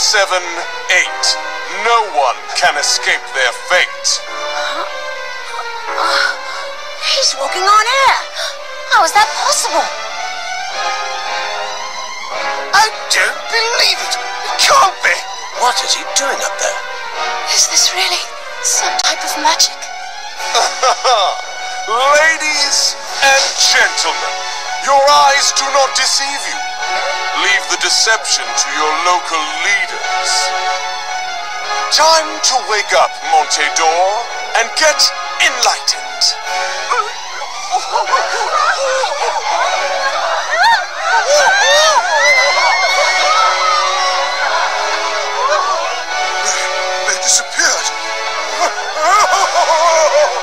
7, 8. No one can escape their fate. He's walking on air. How is that possible? I don't believe it. It can't be. What is he doing up there? Is this really some type of magic? Ladies and gentlemen, your eyes do not deceive you. Leave the deception to your local leaders. Time to wake up, Montedor, and get enlightened. They disappeared.